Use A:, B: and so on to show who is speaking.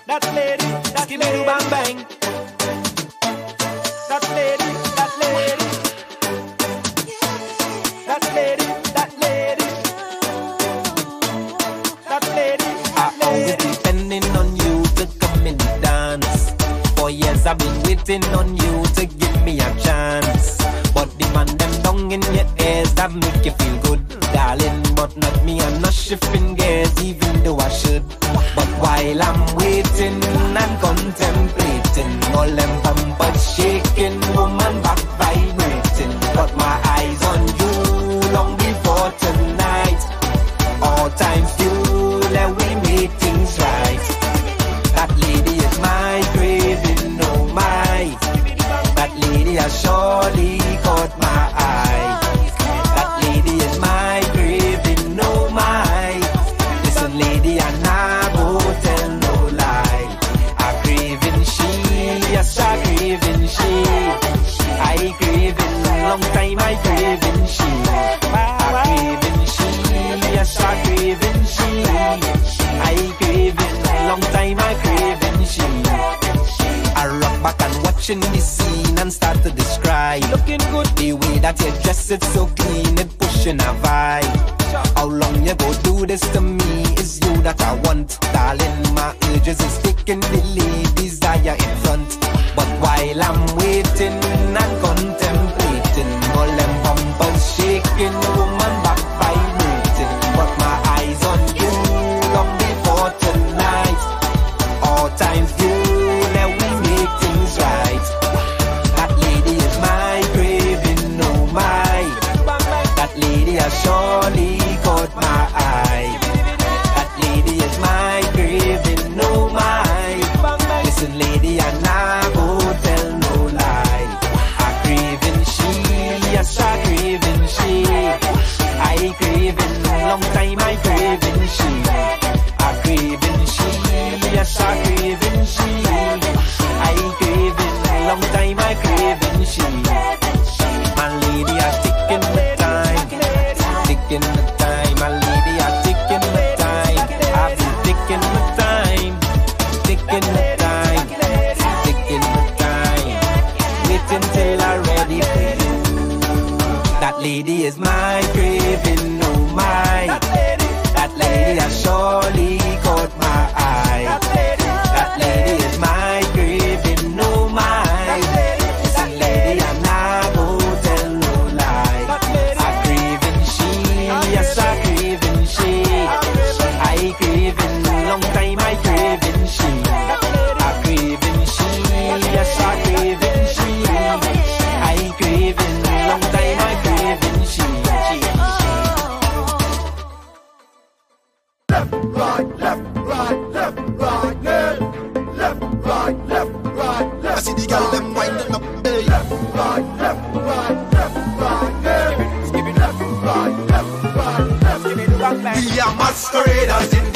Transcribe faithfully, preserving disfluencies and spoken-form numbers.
A: that lady, that give me the bang bang. That lady, that lady, that lady, that lady, that lady. I always depending on you to come and dance. For years I've been waiting on you to give me a chance. But the man them down in your ears that make you feel good, darling. But not me, I'm not shifting gears, even though I should. But while I'm waiting and contemplating, all them bumpers shaking, woman back vibrating. Got my eyes on you long before tonight. All times fuel and we make things right. That lady is my craving, oh my. That lady has surely caught my eye. That lady is my craving, oh my. Listen lady, I never tell no lie. I craving she, yes I craving she. I craving, long time I craving she. I craving she, yes I craving she. I craving, long time I craving she. I rock back and watching the scene and start to describe. Looking good, the way that you dress it so clean, it pushing a vibe. How long you go do this to me? Is you that I want, darling. My urges is taking the lead, desire in front. But while I'm waiting and contemplating, all them bumpers shaking, woman back vibrating. But my eyes on you long before tonight. All times you let we make things right. That lady is my craving, oh my. That lady has surely caught my eye. That lady is my craving, oh my. Listen lady, I never tell no lie. I craving she, yes I craving she. I craving, long time I craving she. I craving she, yes I craving she. I craving, long time I craving she. My lady, I taking the time, taking the time. My lady, I taking the time. I've been taking the time, taking the time, taking the time. Waiting till I'm ready for you. That lady is my craving, oh my. That lady has surely caught my eye. That lady is my craving, oh my. Listen lady, I never tell no lie. I craving she, yes I craving she. I craving, long time I craving she. I craving she, yes I craving she. I craving, long time I craving she. Left, right, left, right, left, right, left, left, right, left, right, left. I see the girl them winding up, hey. Left, right, left, right, left, right, left. Give it left, right, left, right, left. Give it back, back. We are masqueraders in